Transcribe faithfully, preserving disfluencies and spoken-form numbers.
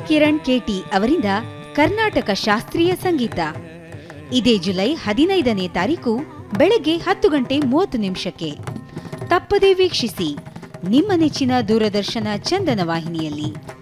ಉದಯಕಿರಣ್ KT ಅವರಿಂದ ಕರ್ನಾಟಕ ಶಾಸ್ತ್ರೀಯ ಸಂಗೀತ. ಇದೇ ಜುಲೈ ಹದಿನೈದನೇ ತಾರೀಕು ಬೆಳಗ್ಗೆ ಹತ್ತು ಗಂಟೆ ಮೂವತ್ತು ನಿಮಿಷಕ್ಕೆ. ತಪ್ಪದೇ ವೀಕ್ಷಿಸಿ ನಿಮ್ಮ ನೆಚ್ಚಿನ ದೂರದರ್ಶನ ಚಂದನ ವಾಹಿನಿಯಲ್ಲಿ.